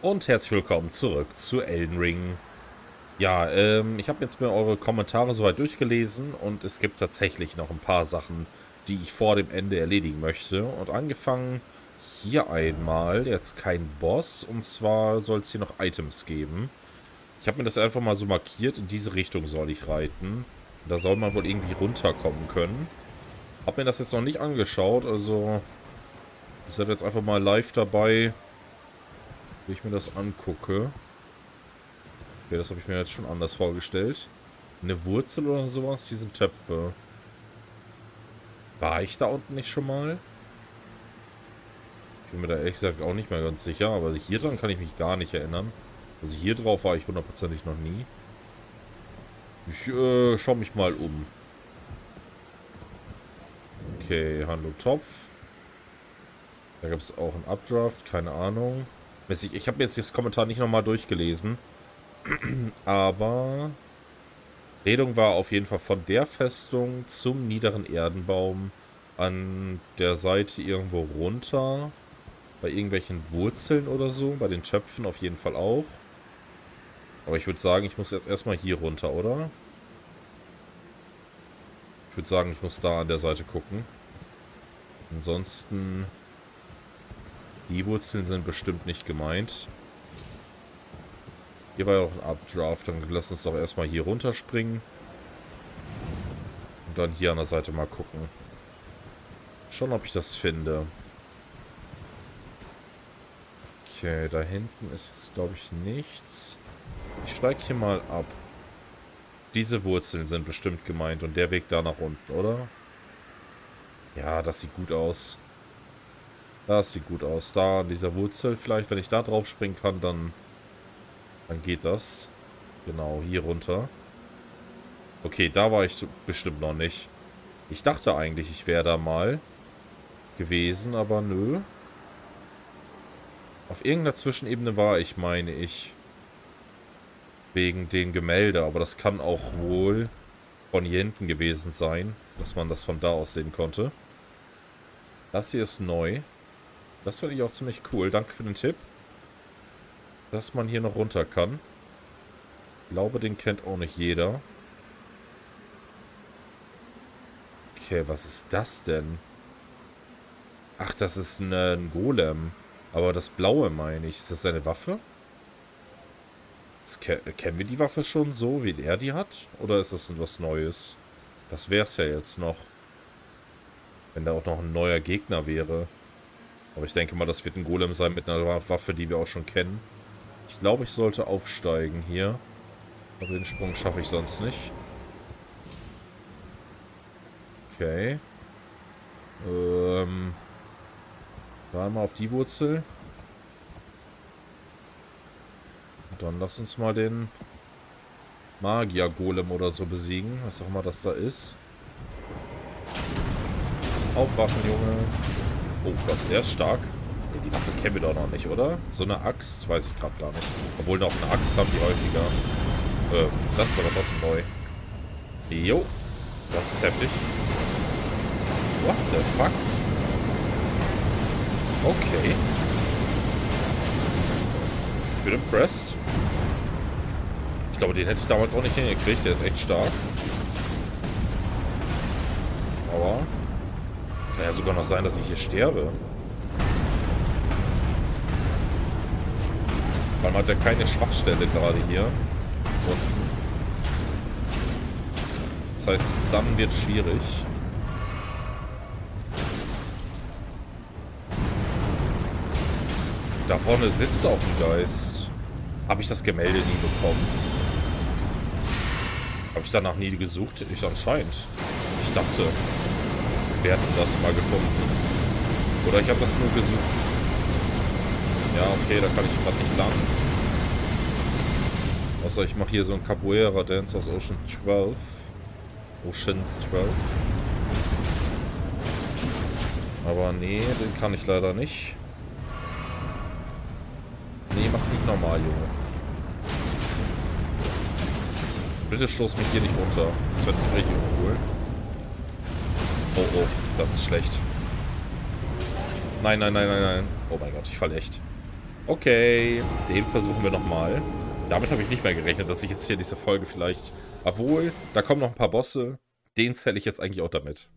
Und herzlich willkommen zurück zu Elden Ring. Ja, ich habe jetzt mir eure Kommentare soweit durchgelesen und es gibt tatsächlich noch ein paar Sachen, die ich vor dem Ende erledigen möchte. Und angefangen hier einmal, jetzt kein Boss, und zwar soll es hier noch Items geben. Ich habe mir das einfach mal so markiert, in diese Richtung soll ich reiten. Da soll man wohl irgendwie runterkommen können. Hab mir das jetzt noch nicht angeschaut, also ich seid jetzt einfach mal live dabei, wie ich mir das angucke. Okay, das habe ich mir jetzt schon anders vorgestellt. Eine Wurzel oder sowas? Hier sind Töpfe. War ich da unten nicht schon mal? Ich bin mir da ehrlich gesagt auch nicht mehr ganz sicher, aber hier dran kann ich mich gar nicht erinnern. Also hier drauf war ich hundertprozentig noch nie. Ich schaue mich mal um. Okay, Handlung Topf. Da gibt es auch einen Updraft, keine Ahnung. Ich habe jetzt das Kommentar nicht nochmal durchgelesen. Aber Redung war auf jeden Fall von der Festung zum niederen Erdenbaum an der Seite irgendwo runter. Bei irgendwelchen Wurzeln oder so. Bei den Töpfen auf jeden Fall auch. Aber ich würde sagen, ich muss jetzt erstmal hier runter, oder? Ich würde sagen, ich muss da an der Seite gucken. Ansonsten, die Wurzeln sind bestimmt nicht gemeint. Hier war ja auch ein Updraft, dann lass uns doch erstmal hier runterspringen. Und dann hier an der Seite mal gucken. Schauen, ob ich das finde. Okay, da hinten ist, glaube ich, nichts. Ich steige hier mal ab. Diese Wurzeln sind bestimmt gemeint und der Weg da nach unten, oder? Ja, das sieht gut aus. Das sieht gut aus. Da an dieser Wurzel vielleicht, wenn ich da drauf springen kann, dann geht das. Genau, hier runter. Okay, da war ich bestimmt noch nicht. Ich dachte eigentlich, ich wäre da mal gewesen, aber nö. Auf irgendeiner Zwischenebene war ich, meine ich. Wegen dem Gemälde, aber das kann auch wohl von hier hinten gewesen sein, dass man das von da aus sehen konnte. Das hier ist neu. Das finde ich auch ziemlich cool. Danke für den Tipp. Dass man hier noch runter kann. Ich glaube, den kennt auch nicht jeder. Okay, was ist das denn? Ach, das ist ein Golem. Aber das Blaue meine ich. Ist das seine Waffe? Kennen wir die Waffe schon so, wie er die hat? Oder ist das etwas Neues? Das wäre es ja jetzt noch. Wenn da auch noch ein neuer Gegner wäre. Aber ich denke mal, das wird ein Golem sein mit einer Waffe, die wir auch schon kennen. Ich glaube, ich sollte aufsteigen hier. Aber den Sprung schaffe ich sonst nicht. Okay. Da mal auf die Wurzel. Und dann lass uns mal den Magier-Golem oder so besiegen. Was auch immer das da ist. Aufwachen, Junge. Oh Gott, der ist stark. Die Waffe kennen wir doch noch nicht, oder? So eine Axt, weiß ich gerade gar nicht. Obwohl noch eine Axt haben die häufiger. Das ist aber trotzdem neu. Jo, das ist heftig. What the fuck? Okay. Ich bin impressed. Ich glaube, den hätte ich damals auch nicht hingekriegt. Der ist echt stark. Aber kann ja sogar noch sein, dass ich hier sterbe. Weil man hat ja keine Schwachstelle gerade hier unten. Das heißt, dann wird es schwierig. Da vorne sitzt auch ein Geist. Habe ich das Gemälde nie bekommen? Habe ich danach nie gesucht? Ich anscheinend. Ich dachte, wir hätten das mal gefunden. Oder ich habe das nur gesucht. Ja, okay, da kann ich gerade nicht lang. Außer ich mache hier so ein Capoeira Dance aus Oceans 12. Aber nee, den kann ich leider nicht. Nee, mach nicht normal, Junge. Bitte stoß mich hier nicht runter. Das wird richtig uncool. Oh, oh, das ist schlecht. Nein, nein, nein, nein, nein. Oh mein Gott, ich falle echt. Okay, den versuchen wir nochmal. Damit habe ich nicht mehr gerechnet, dass ich jetzt hier diese Folge vielleicht... Obwohl, da kommen noch ein paar Bosse. Den zähle ich jetzt eigentlich auch damit.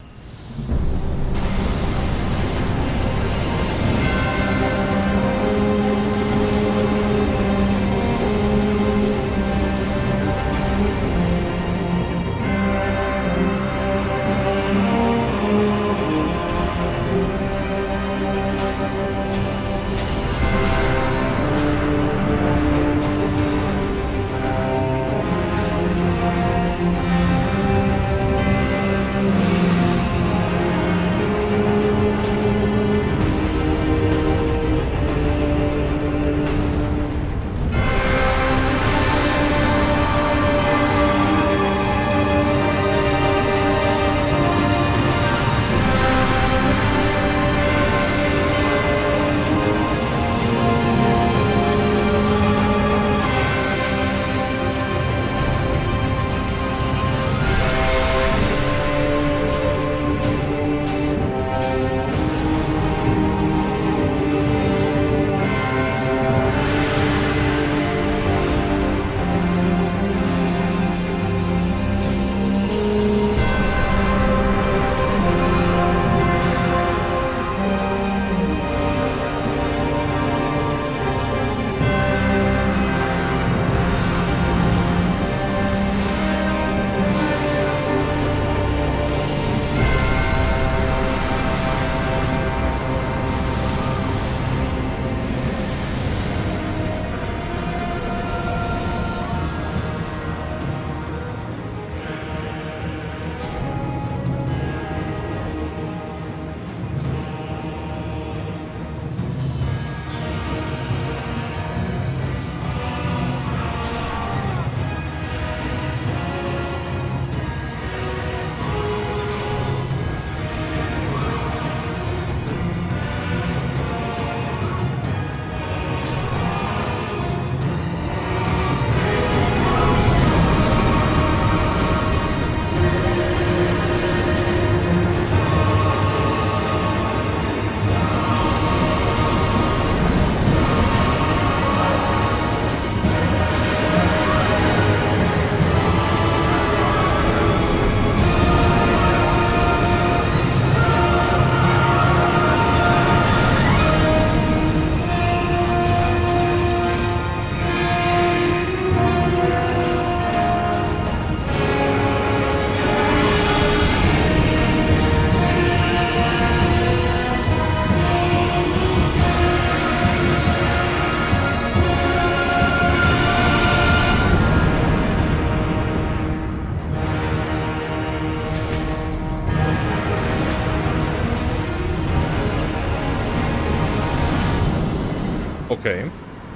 Okay.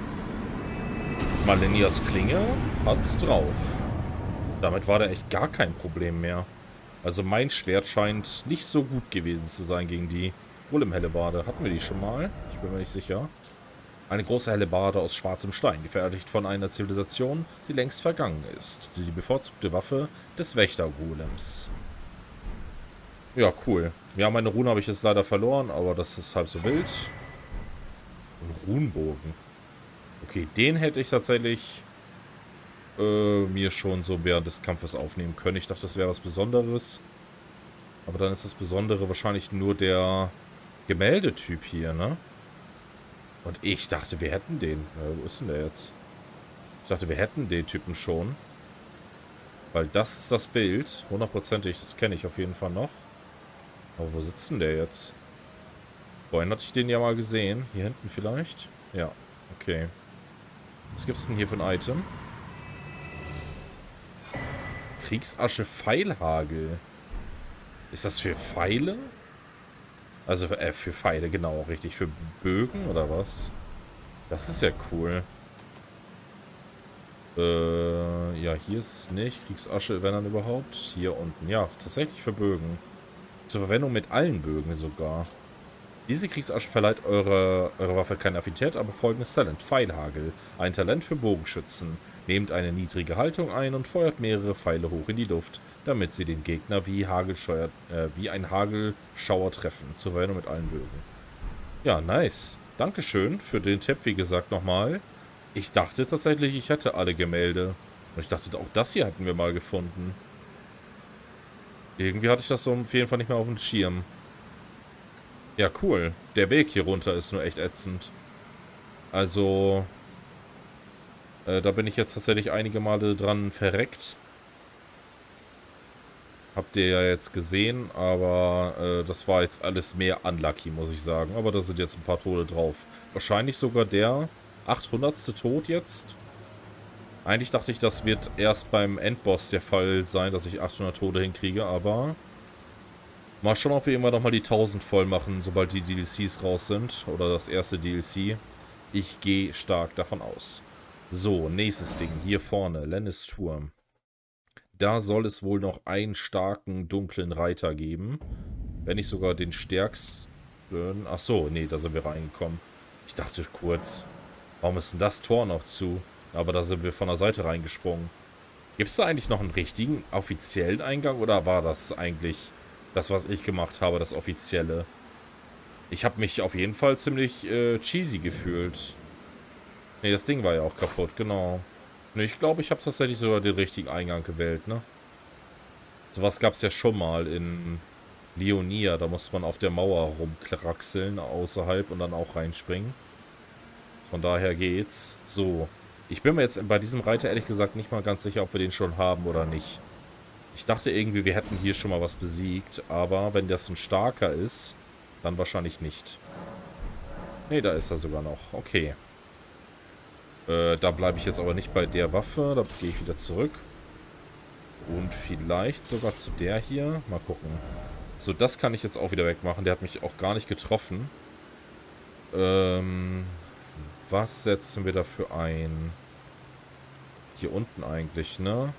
Malenias Klinge hat's drauf. Damit war da echt gar kein Problem mehr. Also mein Schwert scheint nicht so gut gewesen zu sein gegen die Golem-Hellebarde. Hatten wir die schon mal? Ich bin mir nicht sicher. Eine große Hellebarde aus schwarzem Stein, gefertigt von einer Zivilisation, die längst vergangen ist. Die bevorzugte Waffe des Wächter-Golems. Ja, cool. Ja, meine Rune habe ich jetzt leider verloren, aber das ist halb so wild. Ein Runenbogen. Okay, den hätte ich tatsächlich mir schon so während des Kampfes aufnehmen können. Ich dachte, das wäre was Besonderes. Aber dann ist das Besondere wahrscheinlich nur der Gemäldetyp hier, ne? Und ich dachte, wir hätten den. Wo ist denn der jetzt? Ich dachte, wir hätten den Typen schon. Weil das ist das Bild. Hundertprozentig, das kenne ich auf jeden Fall noch. Aber wo sitzt denn der jetzt? Vorhin hatte ich den ja mal gesehen. Hier hinten vielleicht? Ja, okay. Was gibt's denn hier für ein Item? Kriegsasche Pfeilhagel. Ist das für Pfeile? Also für Pfeile, genau, richtig. Für Bögen oder was? Das ist ja cool. Ja, hier ist es nicht. Kriegsasche, wenn dann überhaupt. Hier unten. Ja, tatsächlich für Bögen. Zur Verwendung mit allen Bögen sogar. Diese Kriegsasche verleiht eure Waffe keine Affinität, aber folgendes Talent. Pfeilhagel. Ein Talent für Bogenschützen. Nehmt eine niedrige Haltung ein und feuert mehrere Pfeile hoch in die Luft, damit sie den Gegner wie ein Hagelschauer treffen. Zur Verwendung mit allen Bögen. Ja, nice. Dankeschön für den Tipp, wie gesagt, nochmal. Ich dachte tatsächlich, ich hätte alle Gemälde. Und ich dachte, auch das hier hatten wir mal gefunden. Irgendwie hatte ich das so auf jeden Fall nicht mehr auf dem Schirm. Ja, cool. Der Weg hier runter ist nur echt ätzend. Also, da bin ich jetzt tatsächlich einige Male dran verreckt. Habt ihr ja jetzt gesehen, aber das war jetzt alles mehr unlucky, muss ich sagen. Aber da sind jetzt ein paar Tode drauf. Wahrscheinlich sogar der 800. Tod jetzt. Eigentlich dachte ich, das wird erst beim Endboss der Fall sein, dass ich 800 Tode hinkriege, aber mal schauen, ob wir irgendwann nochmal die 1000 voll machen, sobald die DLCs raus sind. Oder das erste DLC. Ich gehe stark davon aus. So, nächstes Ding. Hier vorne, Lennisturm. Da soll es wohl noch einen starken, dunklen Reiter geben. Wenn nicht sogar den stärksten. Ach so, nee, da sind wir reingekommen. Ich dachte kurz, warum ist denn das Tor noch zu? Aber da sind wir von der Seite reingesprungen. Gibt es da eigentlich noch einen richtigen, offiziellen Eingang? Oder war das eigentlich das, was ich gemacht habe, das offizielle? Ich habe mich auf jeden Fall ziemlich cheesy gefühlt. Nee, das Ding war ja auch kaputt, genau. Ne, ich glaube, ich habe tatsächlich sogar den richtigen Eingang gewählt, ne? Sowas gab es ja schon mal in Leonia. Da musste man auf der Mauer rumkraxeln außerhalb und dann auch reinspringen. Von daher geht's. So. Ich bin mir jetzt bei diesem Reiter ehrlich gesagt nicht mal ganz sicher, ob wir den schon haben oder nicht. Ich dachte irgendwie, wir hätten hier schon mal was besiegt. Aber wenn das ein starker ist, dann wahrscheinlich nicht. Ne, da ist er sogar noch. Okay. Da bleibe ich jetzt aber nicht bei der Waffe. Da gehe ich wieder zurück. Und vielleicht sogar zu der hier. Mal gucken. So, das kann ich jetzt auch wieder wegmachen. Der hat mich auch gar nicht getroffen. Was setzen wir dafür ein? Hier unten eigentlich, ne?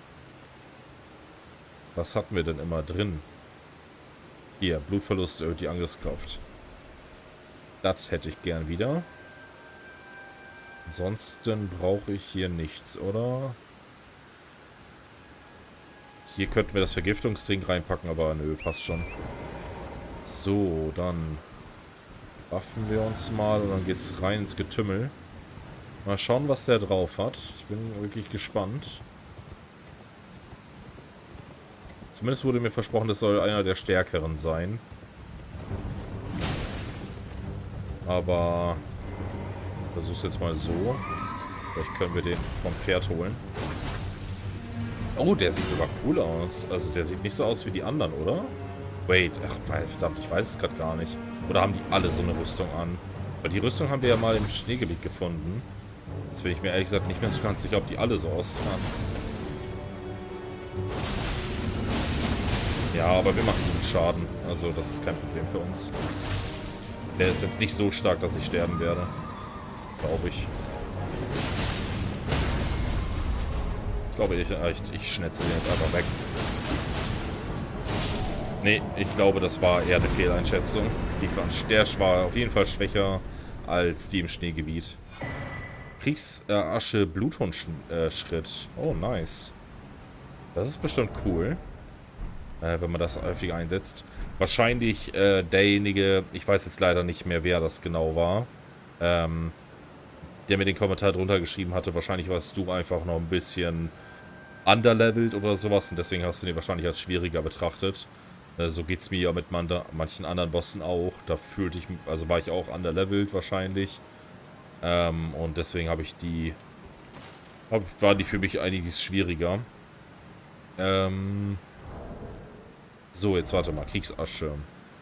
Was hatten wir denn immer drin? Hier, Blutverlust erhöht die Angriffskraft. Das hätte ich gern wieder. Ansonsten brauche ich hier nichts, oder? Hier könnten wir das Vergiftungsding reinpacken, aber nö, passt schon. So, dann waffen wir uns mal und dann geht's rein ins Getümmel. Mal schauen, was der drauf hat. Ich bin wirklich gespannt. Zumindest wurde mir versprochen, das soll einer der stärkeren sein. Aber versuch's jetzt mal so. Vielleicht können wir den vom Pferd holen. Oh, der sieht sogar cool aus. Also der sieht nicht so aus wie die anderen, oder? Wait, ach verdammt, ich weiß es gerade gar nicht. Oder haben die alle so eine Rüstung an? Weil die Rüstung haben wir ja mal im Schneegebiet gefunden. Jetzt bin ich mir ehrlich gesagt nicht mehr so ganz sicher, ob die alle so aussehen. Ja, aber wir machen guten Schaden. Also das ist kein Problem für uns. Der ist jetzt nicht so stark, dass ich sterben werde. Glaube ich. Ich glaube, ich schnetze den jetzt einfach weg. Nee, ich glaube, das war eher eine Fehleinschätzung. Der war auf jeden Fall schwächer als die im Schneegebiet. Kriegsasche Bluthundschritt. Oh, nice. Das ist bestimmt cool. Wenn man das häufig einsetzt. Wahrscheinlich derjenige, ich weiß jetzt leider nicht mehr, wer das genau war, der mir den Kommentar drunter geschrieben hatte. Wahrscheinlich warst du einfach noch ein bisschen underlevelt oder sowas und deswegen hast du den wahrscheinlich als schwieriger betrachtet. So geht es mir ja mit manchen anderen Bossen auch. Da fühlte ich, also war ich auch underlevelt wahrscheinlich. Und deswegen habe ich waren die für mich einiges schwieriger. So, jetzt warte mal. Kriegsasche.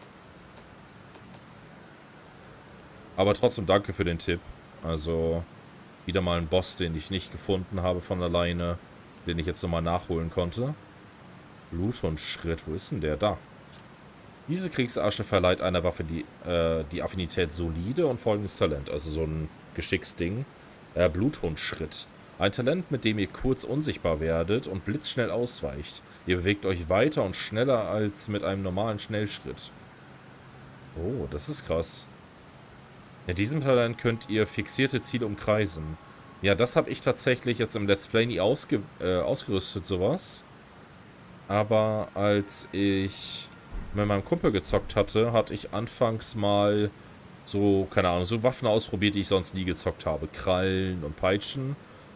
Aber trotzdem danke für den Tipp. Also, wieder mal ein Boss, den ich nicht gefunden habe von alleine. Den ich jetzt nochmal nachholen konnte. Bluthundschritt. Wo ist denn der? Da. Diese Kriegsasche verleiht einer Waffe die Affinität solide und folgendes Talent. Also so ein Geschicksding. Bluthundschritt. Ein Talent, mit dem ihr kurz unsichtbar werdet und blitzschnell ausweicht. Ihr bewegt euch weiter und schneller als mit einem normalen Schnellschritt. Oh, das ist krass. In diesem Talent könnt ihr fixierte Ziele umkreisen. Ja, das habe ich tatsächlich jetzt im Let's Play nie ausgerüstet, sowas. Aber als ich mit meinem Kumpel gezockt hatte, hatte ich anfangs mal so, keine Ahnung, so Waffen ausprobiert, die ich sonst nie gezockt habe. Krallen und Peitschen.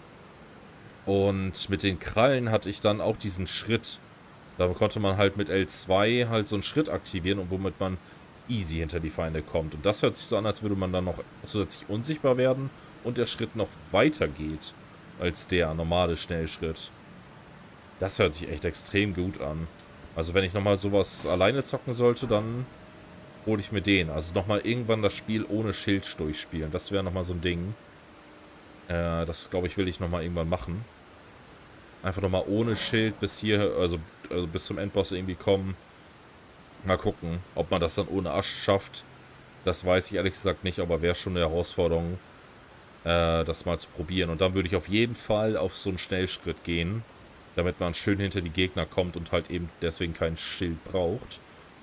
Und mit den Krallen hatte ich dann auch diesen Schritt. Da konnte man halt mit L2 halt so einen Schritt aktivieren und womit man easy hinter die Feinde kommt. Und das hört sich so an, als würde man dann noch zusätzlich unsichtbar werden und der Schritt noch weiter geht als der normale Schnellschritt. Das hört sich echt extrem gut an. Also wenn ich nochmal sowas alleine zocken sollte, dann hole ich mir den. Also nochmal irgendwann das Spiel ohne Schild durchspielen. Das wäre nochmal so ein Ding. Das, glaube ich, will ich nochmal irgendwann machen. Einfach nochmal ohne Schild bis hier, also bis zum Endboss irgendwie kommen. Mal gucken, ob man das dann ohne Asch schafft. Das weiß ich ehrlich gesagt nicht, aber wäre schon eine Herausforderung, das mal zu probieren. Und dann würde ich auf jeden Fall auf so einen Schnellschritt gehen, damit man schön hinter die Gegner kommt und halt eben deswegen kein Schild braucht.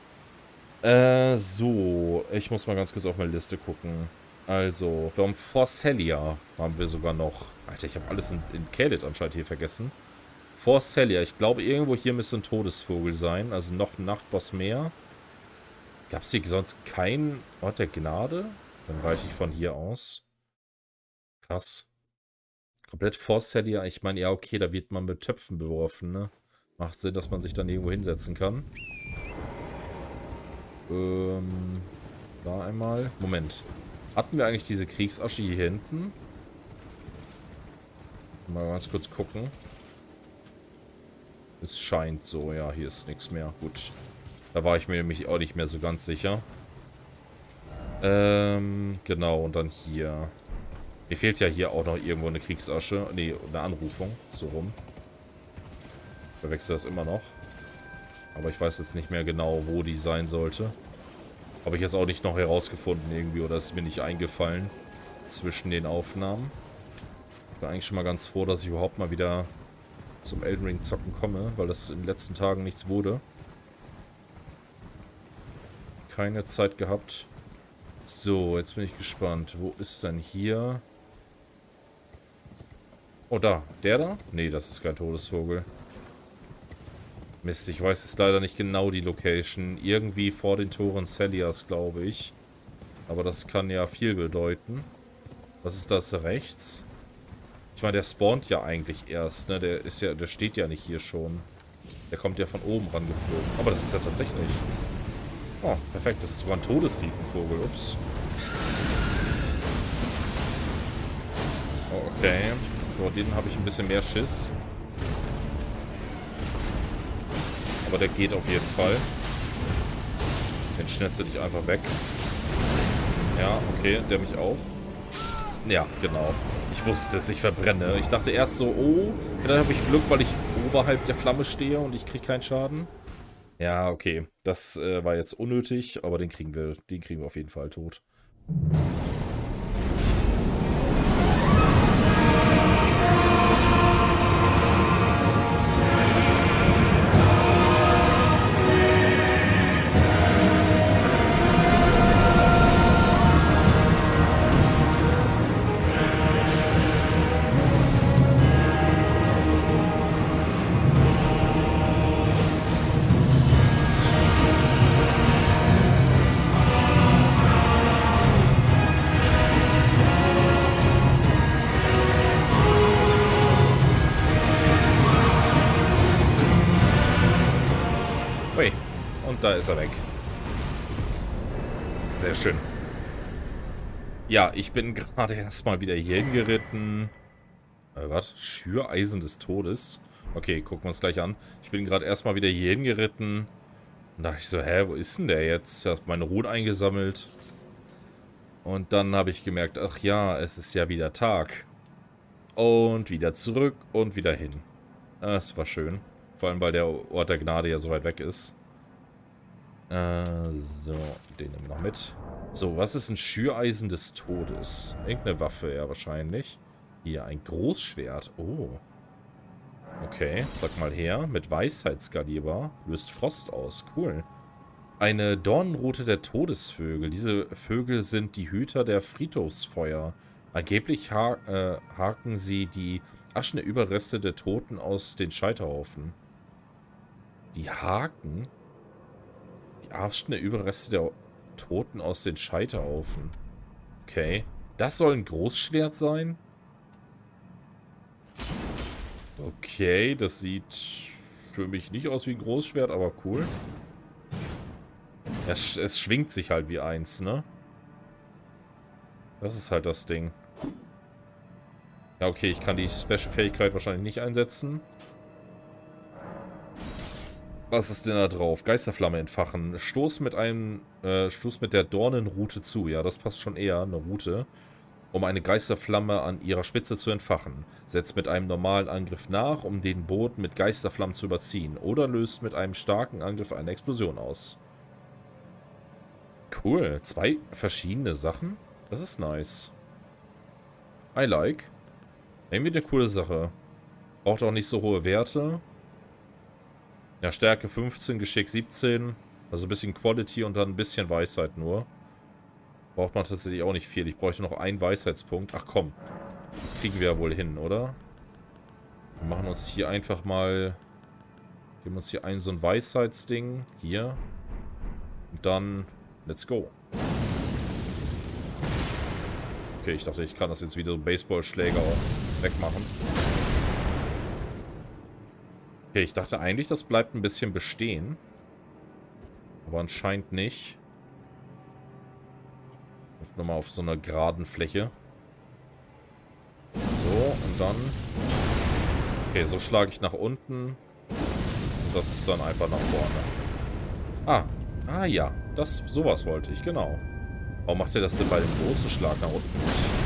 So, ich muss mal ganz kurz auf meine Liste gucken. Also, wir haben Forcelia, haben wir sogar noch. Alter, ich habe alles in Caelid anscheinend hier vergessen. Forcelia, ich glaube irgendwo hier müsste ein Todesvogel sein, also noch ein Nachtboss mehr. Gab es hier sonst keinen Ort der Gnade? Dann reiche ich von hier aus. Krass. Komplett Forcelia, ich meine, ja okay, da wird man mit Töpfen beworfen, ne? Macht Sinn, dass man sich dann irgendwo hinsetzen kann. Da einmal. Moment. Hatten wir eigentlich diese Kriegsasche hier hinten? Mal ganz kurz gucken. Es scheint so, ja, hier ist nichts mehr. Gut. Da war ich mir nämlich auch nicht mehr so ganz sicher. Genau, und dann hier. Mir fehlt ja hier auch noch irgendwo eine Kriegsasche. Ne, eine Anrufung. So rum. Ich verwechsel das immer noch. Aber ich weiß jetzt nicht mehr genau, wo die sein sollte. Habe ich jetzt auch nicht noch herausgefunden irgendwie. Oder ist mir nicht eingefallen zwischen den Aufnahmen. Ich bin eigentlich schon mal ganz froh, dass ich überhaupt mal wieder zum Elden Ring zocken komme. Weil das in den letzten Tagen nichts wurde. Keine Zeit gehabt. So, jetzt bin ich gespannt. Wo ist denn hier? Oh, da. Der da? Nee, das ist kein Todesvogel. Mist, ich weiß jetzt leider nicht genau die Location. Irgendwie vor den Toren Celias, glaube ich. Aber das kann ja viel bedeuten. Was ist das rechts? Ich meine, der spawnt ja eigentlich erst, ne? Der steht ja nicht hier schon. Der kommt ja von oben rangeflogen. Aber das ist ja tatsächlich... Oh, perfekt. Das ist sogar ein Todesriepenvogel. Ups. Oh, okay. Vor denen habe ich ein bisschen mehr Schiss. Aber der geht auf jeden Fall. Den schnetze dich einfach weg. Ja, okay. Der mich auch. Ja, genau. Ich wusste es. Ich verbrenne. Ich dachte erst so, oh, vielleicht habe ich Glück, weil ich oberhalb der Flamme stehe und ich kriege keinen Schaden. Ja, okay. Das war jetzt unnötig, aber den kriegen wir auf jeden Fall tot. Ui, und da ist er weg. Sehr schön. Ja, ich bin gerade erstmal wieder hier hingeritten. Was? Schüreisen des Todes? Okay, gucken wir uns gleich an. Ich bin gerade erstmal wieder hier hingeritten. Und dachte ich so, hä, wo ist denn der jetzt? Ich habe meine Ruhen eingesammelt. Und dann habe ich gemerkt, ach ja, es ist ja wieder Tag. Und wieder zurück und wieder hin. Das war schön. Vor allem, weil der Ort der Gnade ja so weit weg ist. So, den nehmen wir noch mit. So, was ist ein Schüreisen des Todes? Irgendeine Waffe, ja, wahrscheinlich. Hier, ein Großschwert. Oh. Okay, sag mal her. Mit Weisheitskaliber. Löst Frost aus. Cool. Eine Dornenrute der Todesvögel. Diese Vögel sind die Hüter der Friedhofsfeuer. Angeblich haken sie die aschene Überreste der Toten aus den Scheiterhaufen. Die Haken? Die aschene Überreste der Toten aus den Scheiterhaufen. Okay. Das soll ein Großschwert sein? Okay, das sieht für mich nicht aus wie ein Großschwert, aber cool. Es schwingt sich halt wie eins, ne? Das ist halt das Ding. Ja, okay, ich kann die Special-Fähigkeit wahrscheinlich nicht einsetzen. Was ist denn da drauf? Geisterflamme entfachen. Stoß mit der Dornenrute zu. Ja, das passt schon eher, eine Rute. Um eine Geisterflamme an ihrer Spitze zu entfachen. Setzt mit einem normalen Angriff nach, um den Boden mit Geisterflammen zu überziehen. Oder löst mit einem starken Angriff eine Explosion aus. Cool. 2 verschiedene Sachen. Das ist nice. I like. Irgendwie eine coole Sache. Braucht auch nicht so hohe Werte. Ja, Stärke 15, Geschick 17. Also ein bisschen Quality und dann ein bisschen Weisheit nur. Braucht man tatsächlich auch nicht viel. Ich bräuchte noch einen Weisheitspunkt. Ach komm. Das kriegen wir ja wohl hin, oder? Wir machen uns hier einfach mal... Geben uns hier so ein Weisheitsding. Hier. Und dann... Let's go. Okay, ich dachte, ich kann das jetzt wieder so Baseballschläger wegmachen. Okay, ich dachte eigentlich, das bleibt ein bisschen bestehen. Aber anscheinend nicht. Nochmal auf so einer geraden Fläche. So, und dann... Okay, so schlage ich nach unten. Und das ist dann einfach nach vorne. Ah ja. Sowas wollte ich, genau. Warum macht ihr das denn bei dem großen Schlag nach unten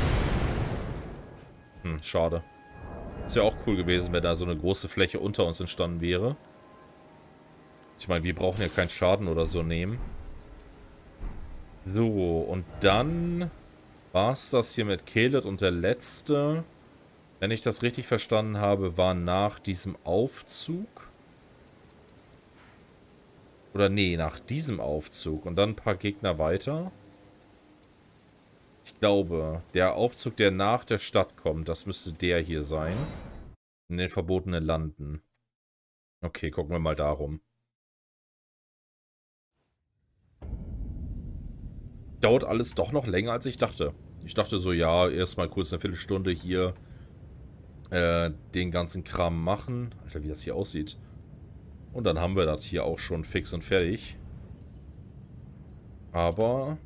nicht? Schade. Ist ja auch cool gewesen, wenn da so eine große Fläche unter uns entstanden wäre. Ich meine, wir brauchen ja keinen Schaden oder so nehmen. So, und dann war es das hier mit Kelet und der letzte, wenn ich das richtig verstanden habe, war nach diesem Aufzug. Oder nee, nach diesem Aufzug. Und dann ein paar Gegner weiter. Ich glaube, der Aufzug, der nach der Stadt kommt, das müsste der hier sein. In den verbotenen Landen. Okay, gucken wir mal darum. Dauert alles doch noch länger, als ich dachte. Ich dachte so, ja, erstmal kurz eine Viertelstunde hier den ganzen Kram machen. Alter, wie das hier aussieht. Und dann haben wir das hier auch schon fix und fertig. Aber...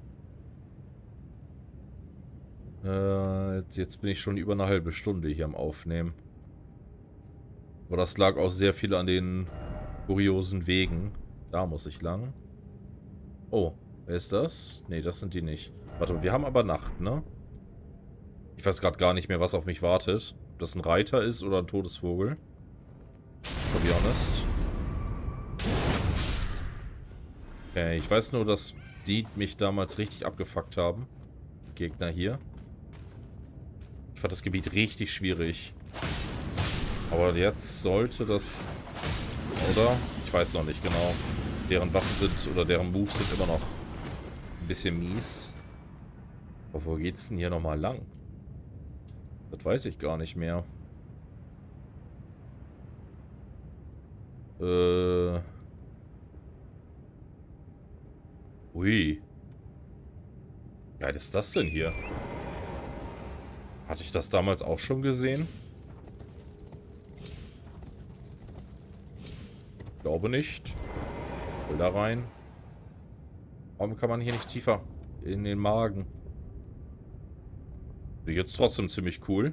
jetzt bin ich schon über eine halbe Stunde hier am Aufnehmen. Aber das lag auch sehr viel an den kuriosen Wegen. Da muss ich lang. Oh, wer ist das? Ne, das sind die nicht. Warte, wir haben aber Nacht, ne? Ich weiß gerade gar nicht mehr, was auf mich wartet. Ob das ein Reiter ist oder ein Todesvogel. To be honest. Okay, ich weiß nur, dass die mich damals richtig abgefuckt haben. Die Gegner hier. Ich fand das Gebiet richtig schwierig. Aber jetzt sollte das... Oder? Ich weiß noch nicht genau. Deren Waffen sind, oder deren Moves sind immer noch ein bisschen mies. Aber wo geht's denn hier nochmal lang? Das weiß ich gar nicht mehr. Ui. Wie geil ist das denn hier? Hatte ich das damals auch schon gesehen? Glaube nicht. Will da rein. Warum kann man hier nicht tiefer in den Magen? Jetzt trotzdem ziemlich cool.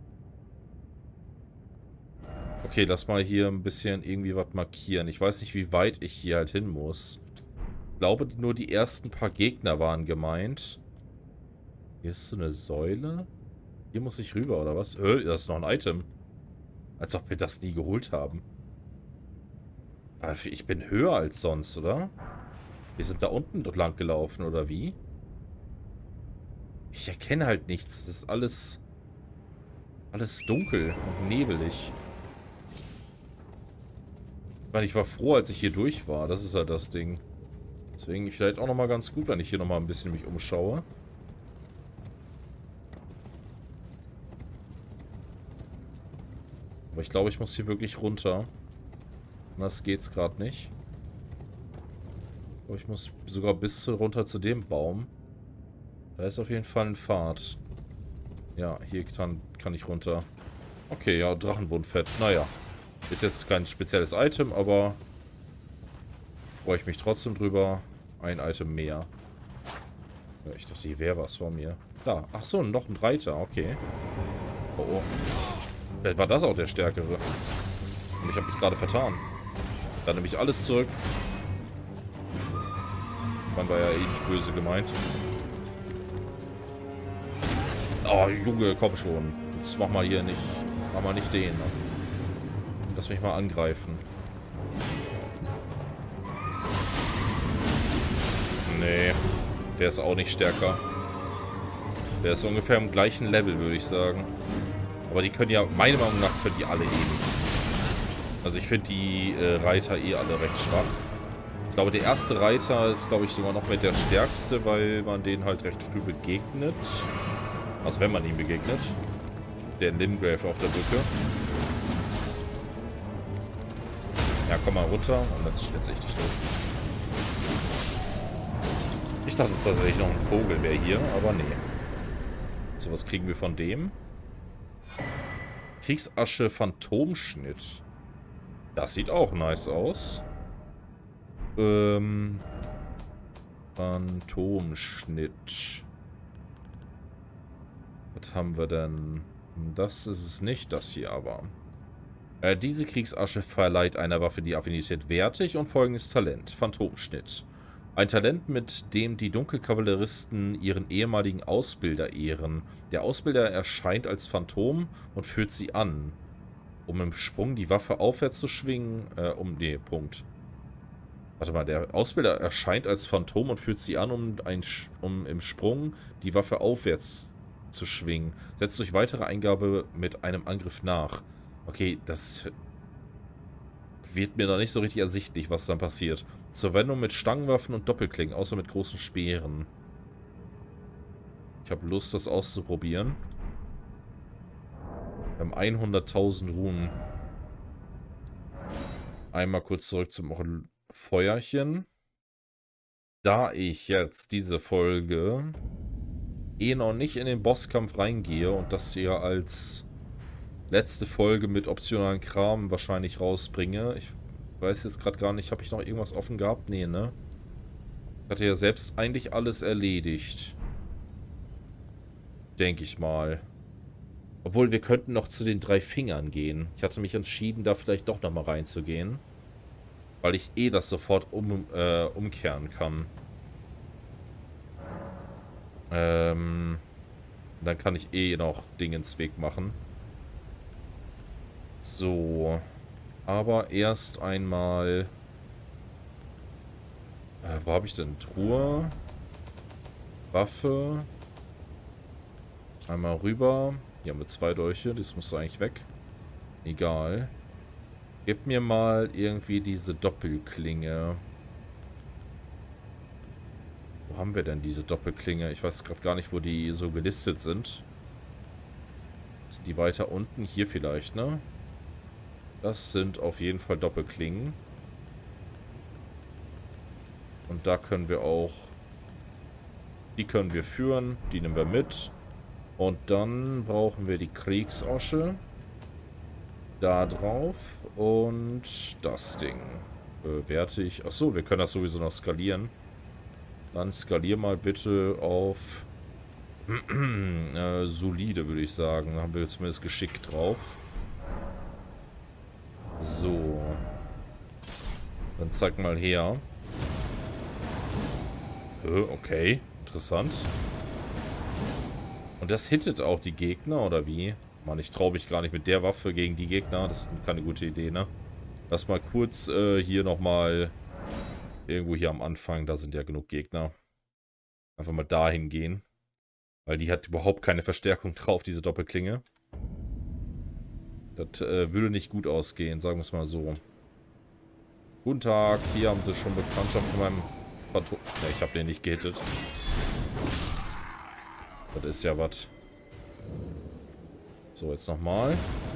Okay, lass mal hier ein bisschen irgendwie was markieren. Ich weiß nicht, wie weit ich hier halt hin muss. Ich glaube, nur die ersten paar Gegner waren gemeint. Hier ist so eine Säule. Hier muss ich rüber, oder was? Das ist noch ein Item. Als ob wir das nie geholt haben. Aber ich bin höher als sonst, oder? Wir sind da unten lang gelaufen, oder wie? Ich erkenne halt nichts. Das ist alles dunkel und nebelig. Ich meine, ich war froh, als ich hier durch war. Das ist halt das Ding. Deswegen vielleicht auch nochmal ganz gut, wenn ich hier nochmal ein bisschen mich umschaue. Aber ich glaube, ich muss hier wirklich runter. Anders geht's gerade nicht. Aber ich muss sogar bis runter zu dem Baum. Da ist auf jeden Fall ein Pfad. Ja, hier kann ich runter. Okay, ja, Drachenwundfett. Naja. Ist jetzt kein spezielles Item, aber freue ich mich trotzdem drüber. Ein Item mehr. Ja, ich dachte, hier wäre was vor mir. Da. Ach so, noch ein Reiter. Okay. Oh, oh. Vielleicht war das auch der Stärkere. Und ich habe mich gerade vertan. Da nehme ich alles zurück. Man war ja eh nicht böse gemeint. Oh, Junge, komm schon. Jetzt mach mal hier nicht... Mach mal nicht den. Ne? Lass mich mal angreifen. Nee. Der ist auch nicht stärker. Der ist ungefähr im gleichen Level, würde ich sagen. Aber die können ja... Meiner Meinung nach können die alle eh nichts. Also ich finde die Reiter eh alle recht schwach. Ich glaube, der erste Reiter ist, glaube ich, sogar noch mit der stärkste, weil man den halt recht früh begegnet. Also wenn man ihm begegnet. Der Limgrave auf der Brücke. Ja, komm mal runter und jetzt schnitze ich dich tot. Ich dachte jetzt tatsächlich noch ein Vogel wäre hier, aber nee. So, was kriegen wir von dem? Kriegsasche Phantomschnitt. Das sieht auch nice aus. Phantomschnitt. Was haben wir denn? Das ist es nicht, das hier aber. Diese Kriegsasche verleiht einer Waffe die Affinität wertig und folgendes Talent. Phantomschnitt. Ein Talent, mit dem die Dunkelkavalleristen ihren ehemaligen Ausbilder ehren. Der Ausbilder erscheint als Phantom und führt sie an. Um im Sprung die Waffe aufwärts zu schwingen. Nee, Punkt. Warte mal, der Ausbilder erscheint als Phantom und führt sie an, um im Sprung die Waffe aufwärts zu schwingen. Setzt durch weitere Eingabe mit einem Angriff nach. Okay, das wird mir noch nicht so richtig ersichtlich, was dann passiert. Zur Wendung mit Stangenwaffen und Doppelklingen, außer mit großen Speeren. Ich habe Lust, das auszuprobieren. Wir haben 100.000 Runen. Einmal kurz zurück zum Feuerchen. Da ich jetzt diese Folge noch nicht in den Bosskampf reingehe und das hier als letzte Folge mit optionalen Kram wahrscheinlich rausbringe. Ich weiß jetzt gerade gar nicht, habe ich noch irgendwas offen gehabt? Nee, ne? Ich hatte ja selbst eigentlich alles erledigt. Denke ich mal. Obwohl, wir könnten noch zu den 3 Fingern gehen. Ich hatte mich entschieden, da vielleicht doch nochmal reinzugehen. Weil ich eh das sofort umkehren kann. Dann kann ich eh noch Dinge ins Weg machen. So. Aber erst einmal... wo habe ich denn? Truhe. Waffe. Einmal rüber. Hier haben wir 2 Dolche. Das muss eigentlich weg. Egal. Gib mir mal irgendwie diese Doppelklinge. Wo haben wir denn diese Doppelklinge? Ich weiß gerade gar nicht, wo die so gelistet sind. Sind die weiter unten? Hier vielleicht, ne? Das sind auf jeden Fall Doppelklingen. Und da können wir auch... Die können wir führen. Die nehmen wir mit. Und dann brauchen wir die Kriegsasche. Da drauf. Und das Ding. Bewerte ich... Achso, wir können das sowieso noch skalieren. Dann skalier mal bitte auf... solide, würde ich sagen. Da haben wir zumindest geschickt drauf. So. Dann zeig mal her. Okay. Interessant. Und das hittet auch die Gegner, oder wie? Mann, ich traue mich gar nicht mit der Waffe gegen die Gegner. Das ist keine gute Idee, ne? Lass mal kurz hier nochmal... Irgendwo hier am Anfang, da sind ja genug Gegner. Einfach mal dahin gehen. Weil die hat überhaupt keine Verstärkung drauf, diese Doppelklinge. Das würde nicht gut ausgehen, sagen wir es mal so. Guten Tag, hier haben sie schon Bekanntschaft mit meinem Phantom... Ne, ich habe den nicht gehittet. Das ist ja was. So, jetzt nochmal.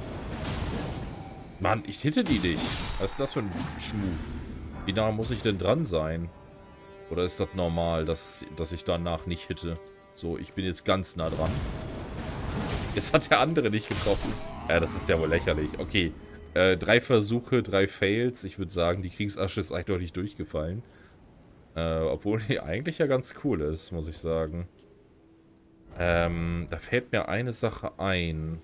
Mann, ich hitte die nicht. Was ist das für ein Schmuh? Wie nah muss ich denn dran sein? Oder ist das normal, dass ich danach nicht hitte? So, ich bin jetzt ganz nah dran. Jetzt hat der andere nicht getroffen. Ja, das ist ja wohl lächerlich. Okay, 3 Versuche, 3 Fails. Ich würde sagen, die Kriegsasche ist eindeutig durchgefallen. Obwohl die eigentlich ja ganz cool ist, muss ich sagen. Da fällt mir eine Sache ein.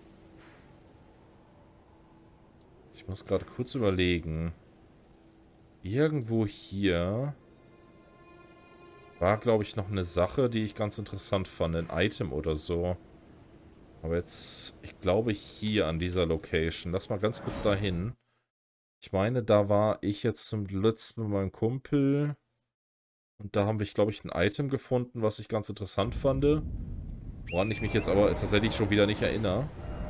Ich muss gerade kurz überlegen. Irgendwo hier war, glaube ich, noch eine Sache, die ich ganz interessant fand. Ein Item oder so. Aber jetzt, ich glaube hier an dieser Location. Lass mal ganz kurz dahin. Ich meine, da war ich jetzt zum letzten mit meinem Kumpel. Und da haben wir, glaube ich, ein Item gefunden, was ich ganz interessant fand. Woran ich mich jetzt aber tatsächlich schon wieder nicht erinnere.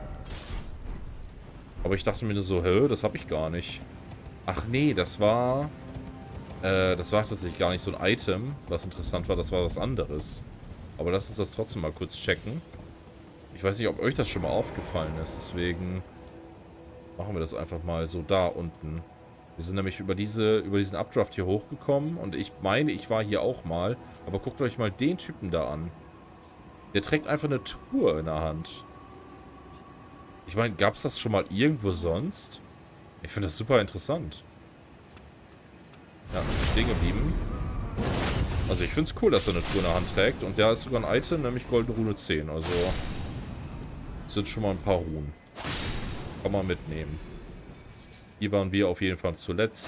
Aber ich dachte mir nur so, hä, das habe ich gar nicht. Ach nee, das war tatsächlich gar nicht so ein Item, was interessant war. Das war was anderes. Aber lass uns das trotzdem mal kurz checken. Ich weiß nicht, ob euch das schon mal aufgefallen ist. Deswegen machen wir das einfach mal so da unten. Wir sind nämlich über diesen Updraft hier hochgekommen. Und ich meine, ich war hier auch mal. Aber guckt euch mal den Typen da an. Der trägt einfach eine Truhe in der Hand. Ich meine, gab es das schon mal irgendwo sonst? Ich finde das super interessant. Ja, stehen geblieben. Also ich finde es cool, dass er eine Truhe in der Hand trägt. Und der ist sogar ein Item, nämlich Goldene Rune 10. Also sind schon mal ein paar Runen. Kann man mitnehmen. Hier waren wir auf jeden Fall zuletzt.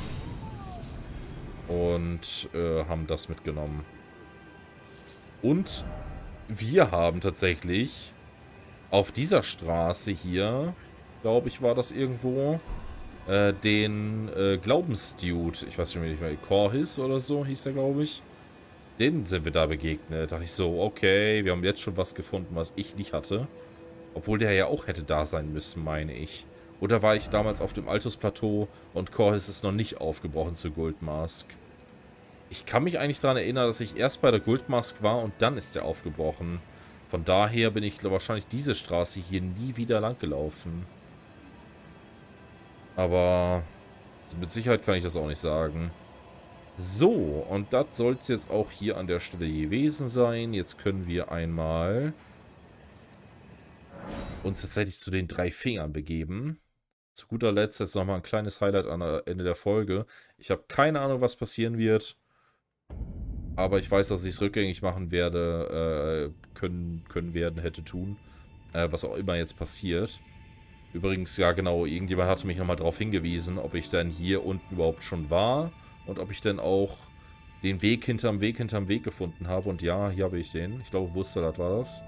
Und haben das mitgenommen. Und wir haben tatsächlich auf dieser Straße hier, glaube ich, war das irgendwo, den Glaubensdude, ich weiß nicht mehr, Korhis oder so hieß der, glaube ich. Den sind wir da begegnet. Da dachte ich so, okay, wir haben jetzt schon was gefunden, was ich nicht hatte. Obwohl der ja auch hätte da sein müssen, meine ich. Oder war ich damals auf dem Altus-Plateau und Korhis ist noch nicht aufgebrochen zu Goldmask? Ich kann mich eigentlich daran erinnern, dass ich erst bei der Goldmask war und dann ist der aufgebrochen. Von daher bin ich wahrscheinlich diese Straße hier nie wieder lang gelaufen. Aber mit Sicherheit kann ich das auch nicht sagen. So, und das soll es jetzt auch hier an der Stelle gewesen sein. Jetzt können wir einmal uns tatsächlich zu den 3 Fingern begeben. Zu guter Letzt jetzt nochmal ein kleines Highlight am Ende der Folge. Ich habe keine Ahnung, was passieren wird. Aber ich weiß, dass ich es rückgängig machen werde, hätte tun. Was auch immer jetzt passiert. Übrigens, ja genau, irgendjemand hatte mich nochmal darauf hingewiesen, ob ich denn hier unten überhaupt schon war. Und ob ich denn auch den Weg hinterm Weg gefunden habe. Und ja, hier habe ich den. Ich glaube, Wusterland war das.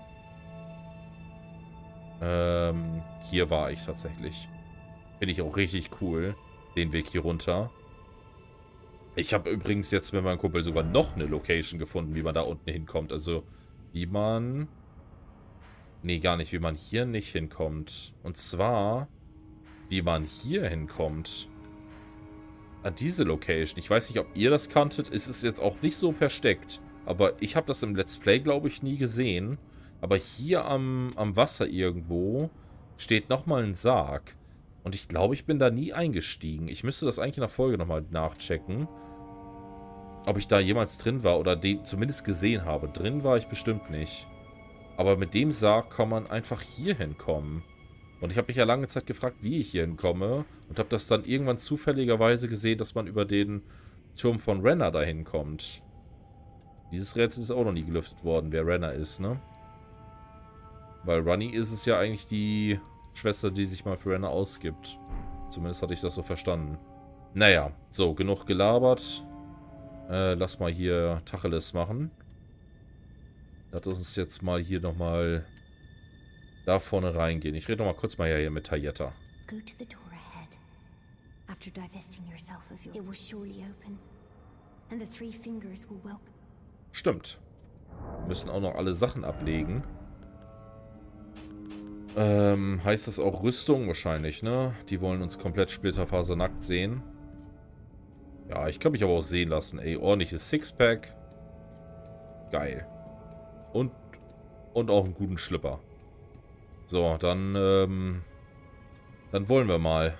Hier war ich tatsächlich. Finde ich auch richtig cool, den Weg hier runter. Ich habe übrigens jetzt mit meinem Kumpel sogar noch eine Location gefunden, wie man da unten hinkommt. Also, wie man... Nee, gar nicht, wie man hier nicht hinkommt. Und zwar, wie man hier hinkommt. An diese Location. Ich weiß nicht, ob ihr das kanntet. Es ist jetzt auch nicht so versteckt. Aber ich habe das im Let's Play, glaube ich, nie gesehen. Aber hier am Wasser irgendwo steht nochmal ein Sarg. Und ich glaube, ich bin da nie eingestiegen. Ich müsste das eigentlich in der Folge nochmal nachchecken. Ob ich da jemals drin war oder den zumindest gesehen habe. Drin war ich bestimmt nicht. Aber mit dem Sarg kann man einfach hier hinkommen. Und ich habe mich ja lange Zeit gefragt, wie ich hier hinkomme. Und habe das dann irgendwann zufälligerweise gesehen, dass man über den Turm von Renna dahin kommt. Dieses Rätsel ist auch noch nie gelüftet worden, wer Renna ist, ne? Weil Runny ist es ja eigentlich die Schwester, die sich mal für Renna ausgibt. Zumindest hatte ich das so verstanden. Naja, so, genug gelabert. Lass mal hier Tacheles machen. Lass uns jetzt mal hier nochmal da vorne reingehen. Ich rede nochmal kurz mal hier mit Tayetta. Go to the door ahead. After divesting yourself of your, it will surely open. And the 3 fingers will welcome. Stimmt. Wir müssen auch noch alle Sachen ablegen. Heißt das auch Rüstung wahrscheinlich, ne? Die wollen uns komplett splitterfasernackt sehen. Ja, ich kann mich aber auch sehen lassen, ey. Ordentliches Sixpack. Geil. Und auch einen guten Schlipper. So, dann wollen wir mal.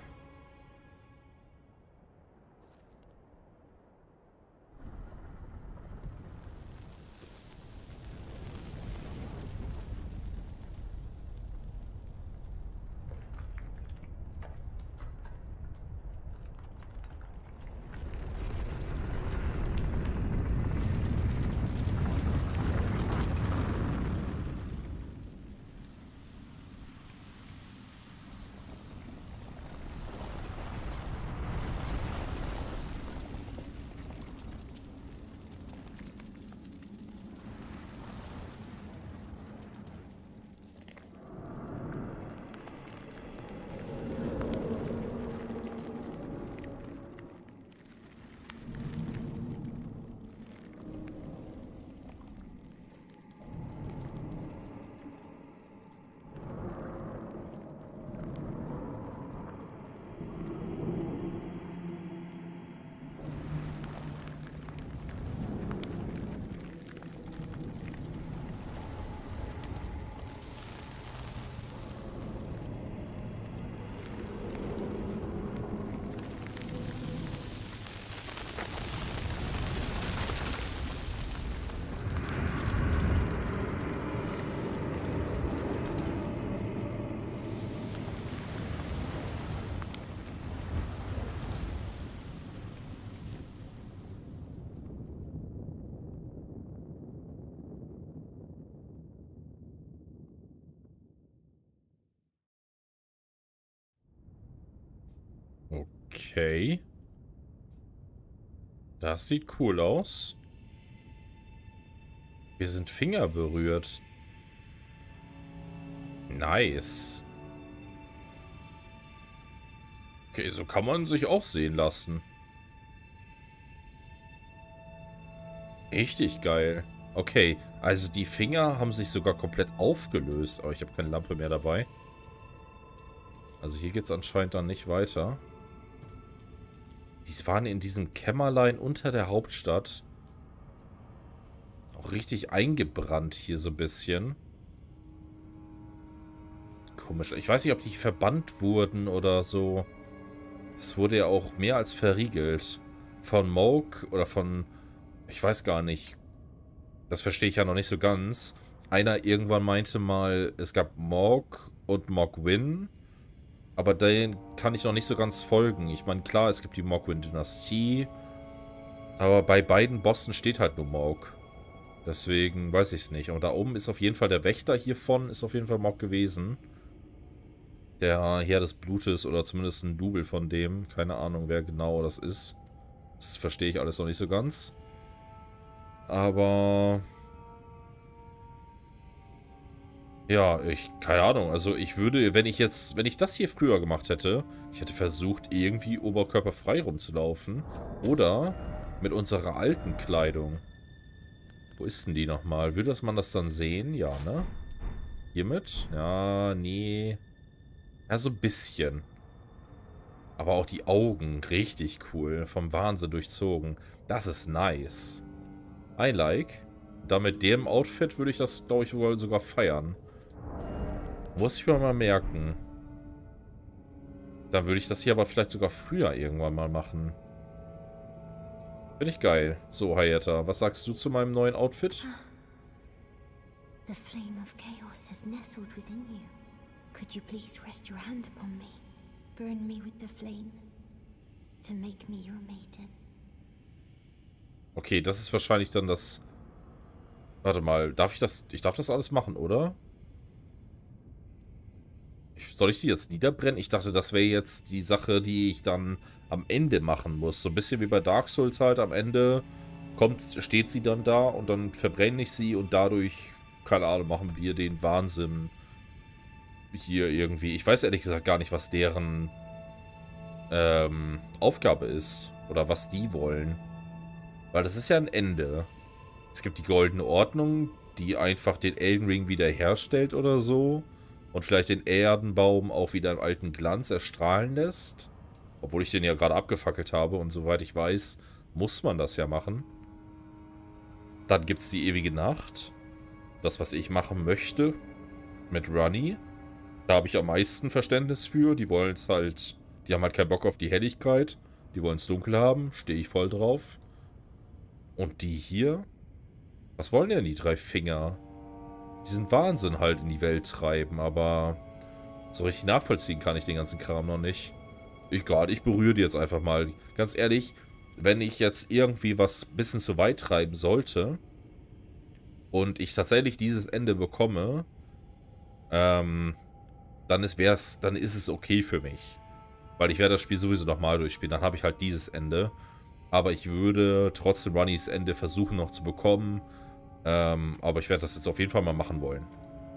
Okay. Das sieht cool aus. Wir sind Finger berührt. Nice. Okay, so kann man sich auch sehen lassen. Richtig geil. Okay, also die Finger haben sich sogar komplett aufgelöst. Oh, ich habe keine Lampe mehr dabei. Also hier geht es anscheinend dann nicht weiter. Die waren in diesem Kämmerlein unter der Hauptstadt. Auch richtig eingebrannt hier so ein bisschen. Komisch. Ich weiß nicht, ob die verbannt wurden oder so. Das wurde ja auch mehr als verriegelt. Von Moog oder von... Ich weiß gar nicht. Das verstehe ich ja noch nicht so ganz. Einer irgendwann meinte mal, es gab Moog und Mogwyn. Aber den kann ich noch nicht so ganz folgen. Ich meine, klar, es gibt die Mogwyn-Dynastie. Aber bei beiden Bossen steht halt nur Moog. Deswegen weiß ich es nicht. Und da oben ist auf jeden Fall der Wächter hiervon, ist auf jeden Fall Moog gewesen. Der Herr des Blutes oder zumindest ein Double von dem. Keine Ahnung, wer genau das ist. Das verstehe ich alles noch nicht so ganz. Aber... Ja, keine Ahnung. Also ich würde, wenn ich das hier früher gemacht hätte, ich hätte versucht, irgendwie oberkörperfrei rumzulaufen. Oder mit unserer alten Kleidung. Wo ist denn die nochmal? Würde man das dann sehen? Ja, ne? Hiermit? Ja, nee. Ja, so ein bisschen. Aber auch die Augen, richtig cool. Vom Wahnsinn durchzogen. Das ist nice. I like. Da mit dem Outfit würde ich das, glaube ich, wohl sogar feiern. Muss ich mir mal merken. Dann würde ich das hier aber vielleicht sogar früher irgendwann mal machen. Finde ich geil. So, Hayata, was sagst du zu meinem neuen Outfit? The flame of chaos has nestled within you. Could you please rest your hand upon me? Burn me with the flame to make me your maiden. Okay, das ist wahrscheinlich dann das... Warte mal, darf ich das... Ich darf das alles machen, oder? Soll ich die jetzt niederbrennen? Ich dachte, das wäre jetzt die Sache, die ich dann am Ende machen muss. So ein bisschen wie bei Dark Souls halt. Am Ende steht sie dann da und dann verbrenne ich sie und dadurch, keine Ahnung, machen wir den Wahnsinn hier irgendwie. Ich weiß ehrlich gesagt gar nicht, was deren Aufgabe ist. Oder was die wollen. Weil das ist ja ein Ende. Es gibt die Goldene Ordnung, die einfach den Elden Ring wiederherstellt oder so. Und vielleicht den Erdenbaum auch wieder im alten Glanz erstrahlen lässt. Obwohl ich den ja gerade abgefackelt habe. Und soweit ich weiß, muss man das ja machen. Dann gibt es die ewige Nacht. Das, was ich machen möchte. Mit Runny. Da habe ich am meisten Verständnis für. Die wollen es halt... Die haben halt keinen Bock auf die Helligkeit. Die wollen es dunkel haben. Stehe ich voll drauf. Und die hier? Was wollen denn die drei Finger? Diesen Wahnsinn halt in die Welt treiben, aber so richtig nachvollziehen kann ich den ganzen Kram noch nicht. Ich berühre die jetzt einfach mal. Ganz ehrlich, wenn ich jetzt irgendwie was ein bisschen zu weit treiben sollte und ich tatsächlich dieses Ende bekomme, dann ist es okay für mich. Weil ich werde das Spiel sowieso nochmal durchspielen. Dann habe ich halt dieses Ende. Aber ich würde trotzdem Runnys Ende versuchen noch zu bekommen. Aber ich werde das jetzt auf jeden Fall mal machen wollen.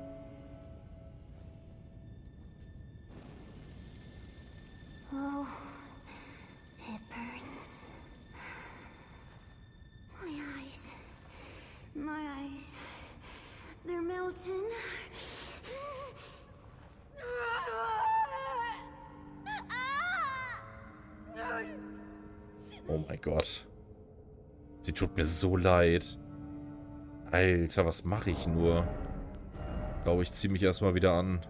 Oh, it burns. My eyes, they're melting. Oh mein Gott. Sie tut mir so leid. Alter, was mache ich nur? Ich glaube, ich ziehe mich erstmal wieder an.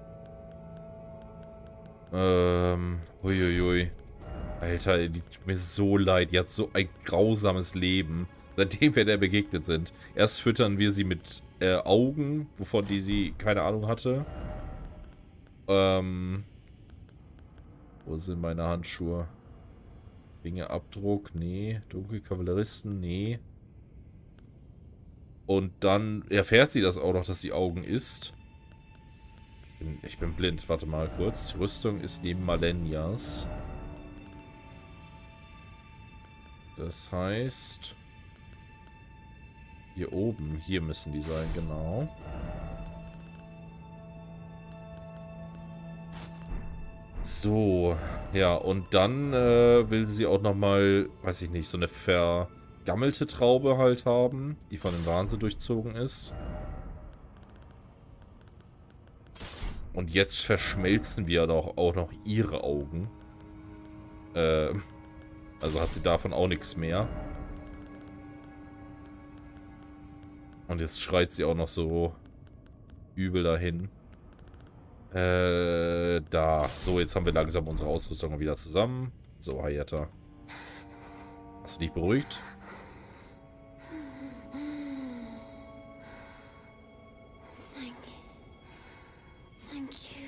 Uiuiui. Alter, die tut mir so leid. Die hat so ein grausames Leben. Seitdem wir der begegnet sind. Erst füttern wir sie mit Augen, wovon sie keine Ahnung hatte. Wo sind meine Handschuhe? Fingerabdruck, nee. Dunkelkavalleristen, nee. Und dann erfährt sie das auch noch, dass die Augen ist. Ich bin blind, warte mal kurz. Die Rüstung ist neben Malenias. Das heißt... Hier oben, hier müssen die sein, genau. So, ja, und dann will sie auch nochmal, weiß ich nicht, so eine vergammelte Traube halt haben, die von dem Wahnsinn durchzogen ist. Und jetzt verschmelzen wir doch auch noch ihre Augen. Also hat sie davon auch nichts mehr. Und jetzt schreit sie auch noch so übel dahin. Da. So, jetzt haben wir langsam unsere Ausrüstung wieder zusammen. So, Hayata. Hast du dich beruhigt? Thank you.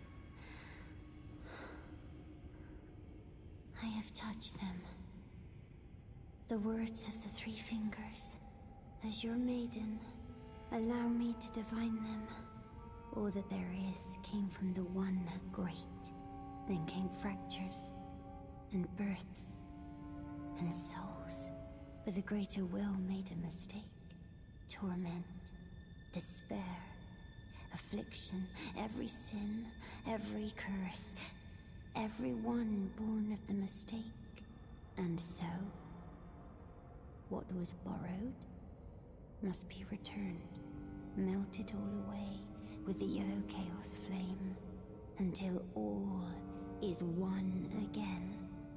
I have touched them. The words of the three fingers. As your maiden, allow me to divine them. All that there is came from the one great. Then came fractures, and births, and souls. But the greater will made a mistake. Torment, despair, affliction, every sin, every curse. Every one born of the mistake. And so, what was borrowed must be returned, melted all away with the yellow chaos flame, until all is one again.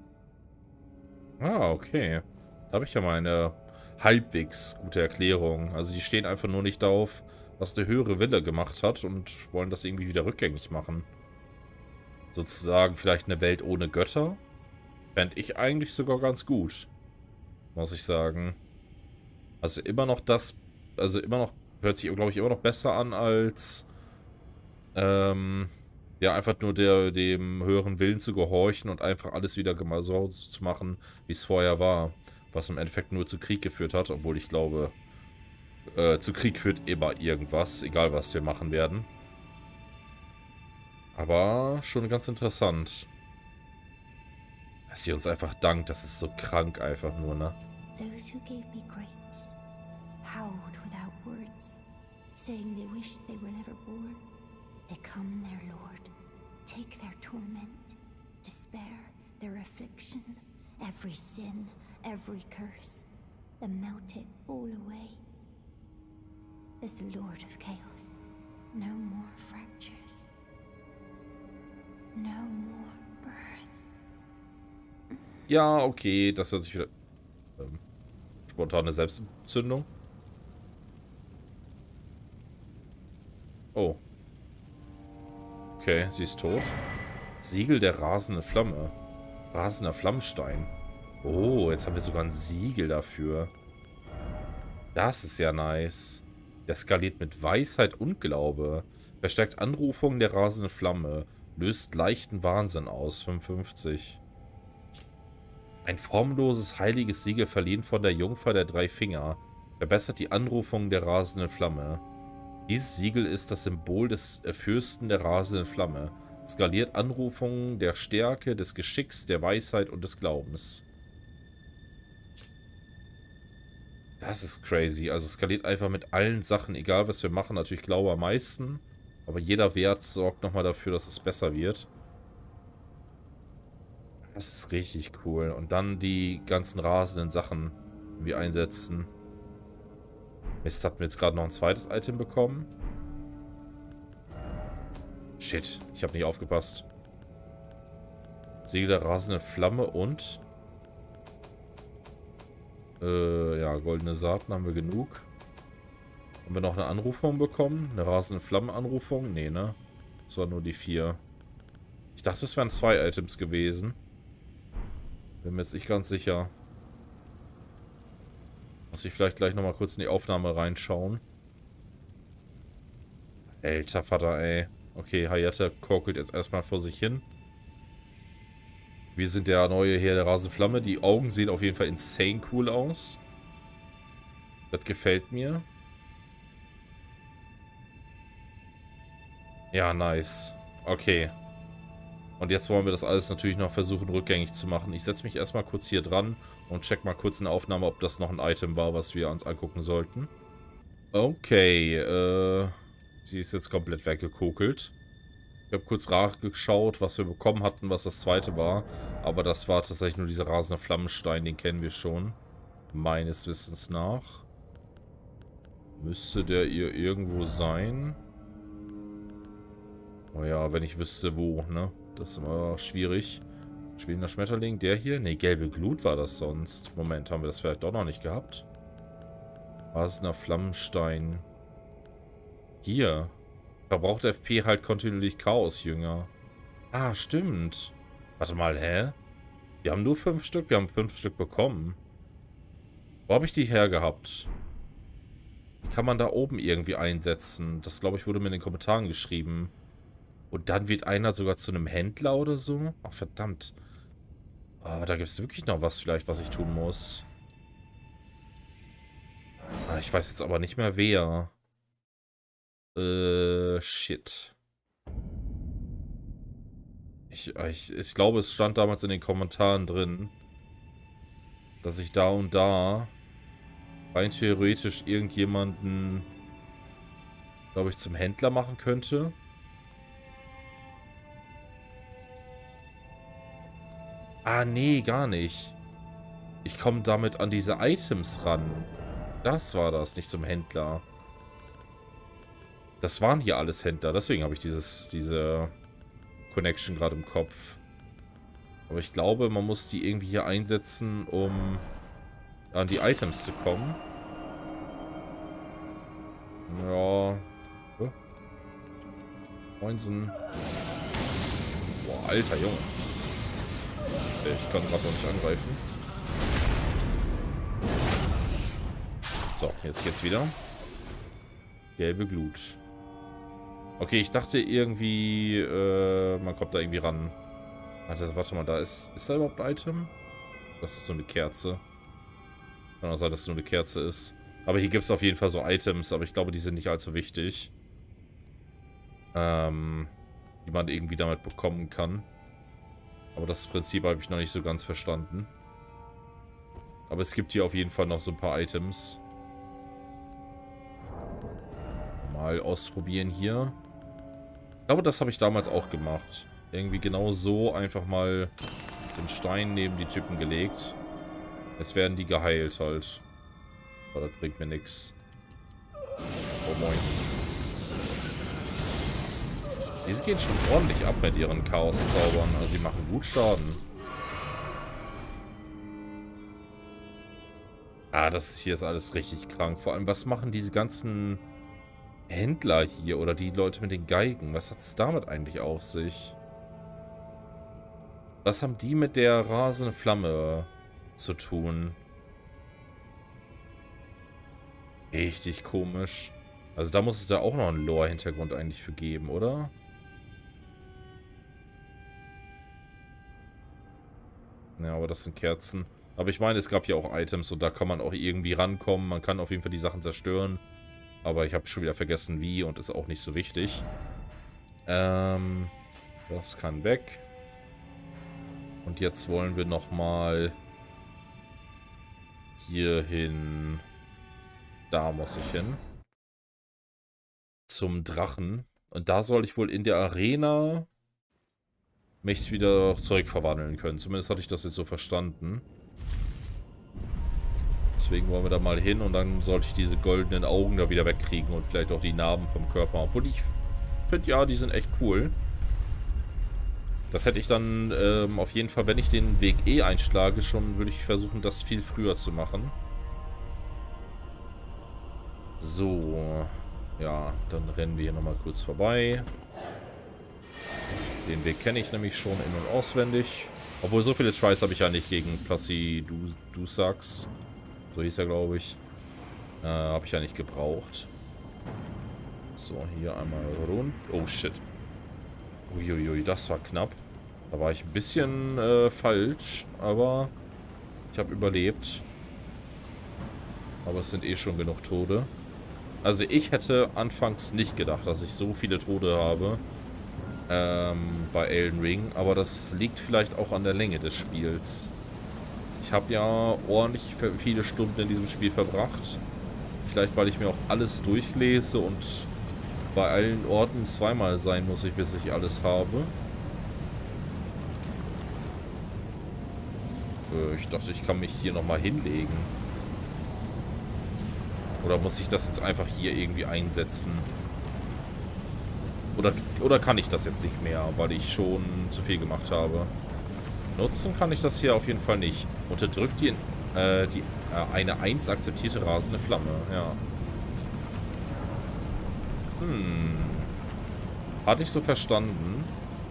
Ah, okay. Da habe ich ja mal eine halbwegs gute Erklärung. Also die stehen einfach nur nicht darauf, was der höhere Wille gemacht hat und wollen das irgendwie wieder rückgängig machen. Sozusagen vielleicht eine Welt ohne Götter. Fände ich eigentlich sogar ganz gut. Muss ich sagen. Also immer noch das... Also immer noch... Hört sich, glaube ich, immer noch besser an als... ja, einfach nur dem höheren Willen zu gehorchen und einfach alles wieder so zu machen, wie es vorher war. Was im Endeffekt nur zu Krieg geführt hat. Obwohl ich glaube, zu Krieg führt immer irgendwas. Egal, was wir machen werden. Aber schon ganz interessant. Dass sie uns einfach dankt, das ist so krank einfach nur, ne? Those who gave me grace howled without words, saying they wished they were never born. Become their lord, take their torment, despair, their affliction, every sin, every curse, and melt it all away. As the Lord of Chaos, no more fractures, no more birth. Ja, okay, das hört sich wieder... spontane Selbstentzündung. Oh. Okay, sie ist tot. Siegel der rasenden Flamme. Rasender Flammstein. Oh, jetzt haben wir sogar ein Siegel dafür. Das ist ja nice. Der skaliert mit Weisheit und Glaube. Verstärkt Anrufungen der rasenden Flamme. Löst leichten Wahnsinn aus. 55. Ein formloses, heiliges Siegel verliehen von der Jungfer der drei Finger. Verbessert die Anrufungen der rasenden Flamme. Dieses Siegel ist das Symbol des Fürsten der rasenden Flamme. Skaliert Anrufungen der Stärke, des Geschicks, der Weisheit und des Glaubens. Das ist crazy. Also skaliert einfach mit allen Sachen, egal was wir machen. Natürlich Glaube am meisten. Aber jeder Wert sorgt nochmal dafür, dass es besser wird. Das ist richtig cool. Und dann die ganzen rasenden Sachen, die wir einsetzen. Mist, hatten wir jetzt gerade noch ein zweites Item bekommen. Shit, ich habe nicht aufgepasst. Siegel der rasenden Flamme und... ja, goldene Saaten haben wir genug. Haben wir noch eine Anrufung bekommen? Eine rasende Flammenanrufung? Nee, ne? Das waren nur die 4. Ich dachte, es wären 2 Items gewesen. Bin mir jetzt nicht ganz sicher. Muss ich vielleicht gleich nochmal kurz in die Aufnahme reinschauen. Alter Vater, ey. Okay, Hayata korkelt jetzt erstmal vor sich hin. Wir sind der neue Herr der Rasenflamme. Die Augen sehen auf jeden Fall insane cool aus. Das gefällt mir. Ja, nice. Okay. Und jetzt wollen wir das alles natürlich noch versuchen rückgängig zu machen. Ich setze mich erstmal kurz hier dran und check mal kurz in der Aufnahme, ob das noch ein Item war, was wir uns angucken sollten. Okay, sie ist jetzt komplett weggekokelt. Ich habe kurz nachgeschaut, was wir bekommen hatten, was das zweite war. Aber das war tatsächlich nur dieser rasende Flammenstein, den kennen wir schon. Meines Wissens nach. Müsste der hier irgendwo sein? Oh ja, wenn ich wüsste wo, ne? Das ist immer schwierig. Schwebender Schmetterling, der hier? Ne, gelbe Glut war das sonst. Moment, haben wir das vielleicht doch noch nicht gehabt? Rasender Flammenstein. Hier. Verbraucht FP halt kontinuierlich Chaos-Jünger. Ah, stimmt. Warte mal, hä? Wir haben nur 5 Stück. Wir haben 5 Stück bekommen. Wo habe ich die hergehabt? Die kann man da oben irgendwie einsetzen. Das, glaube ich, wurde mir in den Kommentaren geschrieben. Und dann wird einer sogar zu einem Händler oder so. Ach, verdammt. Ah, da gibt es wirklich noch was vielleicht, was ich tun muss. Ah, ich weiß jetzt aber nicht mehr wer. Shit. Ich glaube, es stand damals in den Kommentaren drin, dass ich da und da rein theoretisch irgendjemanden, glaube ich, zum Händler machen könnte. Ah, nee, gar nicht. Ich komme damit an diese Items ran. Das war das, nicht zum Händler. Das waren hier alles Händler, deswegen habe ich diese Connection gerade im Kopf. Aber ich glaube, man muss die irgendwie hier einsetzen, um an die Items zu kommen. Ja. Moinsen. Boah, alter Junge. Ich kann gerade noch nicht angreifen. So, jetzt geht's wieder. Gelbe Glut. Okay, ich dachte irgendwie, man kommt da irgendwie ran. Warte mal, da ist da überhaupt ein Item? Das ist so eine Kerze. Kann auch sein, dass es nur eine Kerze ist. Aber hier gibt es auf jeden Fall so Items, aber ich glaube, die sind nicht allzu wichtig. Die man irgendwie damit bekommen kann. Aber das Prinzip habe ich noch nicht so ganz verstanden. Aber es gibt hier auf jeden Fall noch so ein paar Items. Mal ausprobieren hier. Ich glaube, das habe ich damals auch gemacht. Irgendwie genau so einfach mal den Stein neben die Typen gelegt. Jetzt werden die geheilt halt. Aber das bringt mir nichts. Oh moin. Diese gehen schon ordentlich ab mit ihren Chaos-Zaubern. Also sie machen gut Schaden. Ah, das hier ist alles richtig krank. Vor allem, was machen diese ganzen Händler hier oder die Leute mit den Geigen? Was hat es damit eigentlich auf sich? Was haben die mit der rasenden Flamme zu tun? Richtig komisch. Also da muss es ja auch noch einen Lore-Hintergrund eigentlich für geben, oder? Ja, aber das sind Kerzen. Aber ich meine, es gab ja auch Items und da kann man auch irgendwie rankommen. Man kann auf jeden Fall die Sachen zerstören. Aber ich habe schon wieder vergessen wie und ist auch nicht so wichtig. Das kann weg. Und jetzt wollen wir nochmal hier hin. Da muss ich hin. Zum Drachen. Und da soll ich wohl in der Arena mich wieder zurückverwandeln können. Zumindest hatte ich das jetzt so verstanden. Deswegen wollen wir da mal hin und dann sollte ich diese goldenen Augen da wieder wegkriegen und vielleicht auch die Narben vom Körper. Obwohl ich finde, ja, die sind echt cool. Das hätte ich dann auf jeden Fall, wenn ich den Weg einschlage, schon würde ich versuchen, das viel früher zu machen. So. Ja, dann rennen wir hier nochmal kurz vorbei. Den Weg kenne ich nämlich schon in- und auswendig. Obwohl, so viele Tries habe ich ja nicht gegen Plassi Dusax. So hieß er, glaube ich. Habe ich ja nicht gebraucht. So, hier einmal rund. Oh, shit. Uiuiui, das war knapp. Da war ich ein bisschen falsch, aber ich habe überlebt. Aber es sind eh schon genug Tode. Also ich hätte anfangs nicht gedacht, dass ich so viele Tode habe. bei Elden Ring. Aber das liegt vielleicht auch an der Länge des Spiels. Ich habe ja ordentlich viele Stunden in diesem Spiel verbracht. Vielleicht, weil ich mir auch alles durchlese und bei allen Orten zweimal sein muss, bis ich alles habe. Ich dachte, ich kann mich hier nochmal hinlegen. Oder muss ich das jetzt einfach hier irgendwie einsetzen? Oder kann ich das jetzt nicht mehr, weil ich schon zu viel gemacht habe? Nutzen kann ich das hier auf jeden Fall nicht. Unterdrückt eine 1 akzeptierte rasende Flamme. Ja. Hatte ich so verstanden.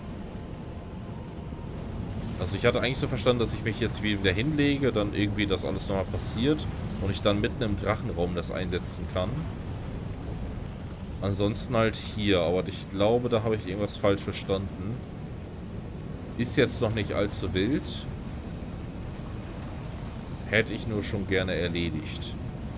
Also ich hatte eigentlich so verstanden, dass ich mich jetzt wieder hinlege, dann irgendwie das alles nochmal passiert und ich dann mitten im Drachenraum das einsetzen kann. Ansonsten halt hier, aber ich glaube, da habe ich irgendwas falsch verstanden. Ist jetzt noch nicht allzu wild. Hätte ich nur schon gerne erledigt.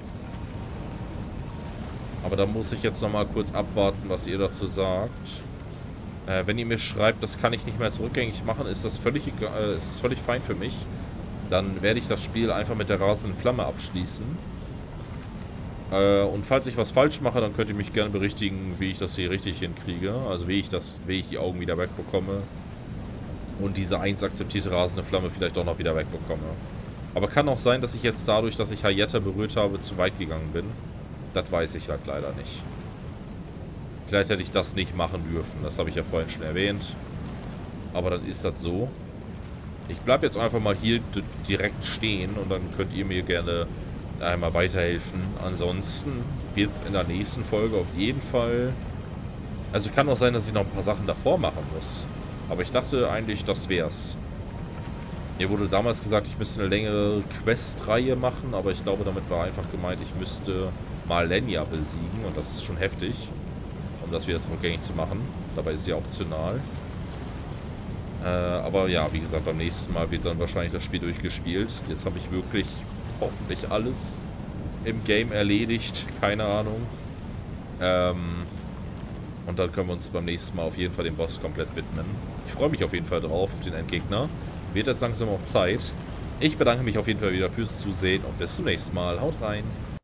Aber da muss ich jetzt nochmal kurz abwarten, was ihr dazu sagt. Wenn ihr mir schreibt, das kann ich nicht mehr rückgängig machen, ist das völlig fein für mich. Dann werde ich das Spiel einfach mit der rasenden Flamme abschließen. Und falls ich was falsch mache, dann könnt ihr mich gerne berichtigen, wie ich das hier richtig hinkriege. Also wie ich die Augen wieder wegbekomme. Und diese 1 akzeptierte rasende Flamme vielleicht auch noch wieder wegbekomme. Aber kann auch sein, dass ich jetzt dadurch, dass ich Hayeta berührt habe, zu weit gegangen bin. Das weiß ich halt leider nicht. Vielleicht hätte ich das nicht machen dürfen. Das habe ich ja vorhin schon erwähnt. Aber dann ist das so. Ich bleibe jetzt einfach mal hier direkt stehen und dann könnt ihr mir gerne einmal weiterhelfen. Ansonsten wird es in der nächsten Folge auf jeden Fall... Also kann auch sein, dass ich noch ein paar Sachen davor machen muss. Aber ich dachte eigentlich, das wär's. Mir wurde damals gesagt, ich müsste eine längere Quest-Reihe machen, aber ich glaube, damit war einfach gemeint, ich müsste Malenia besiegen und das ist schon heftig, um das wieder rückgängig zu machen. Dabei ist sie ja optional. Aber ja, wie gesagt, beim nächsten Mal wird dann wahrscheinlich das Spiel durchgespielt. Jetzt habe ich wirklich hoffentlich alles im Game erledigt. Keine Ahnung. Und dann können wir uns beim nächsten Mal auf jeden Fall dem Boss komplett widmen. Ich freue mich auf jeden Fall drauf, auf den Endgegner. Wird jetzt langsam auch Zeit. Ich bedanke mich auf jeden Fall wieder fürs Zusehen und bis zum nächsten Mal. Haut rein!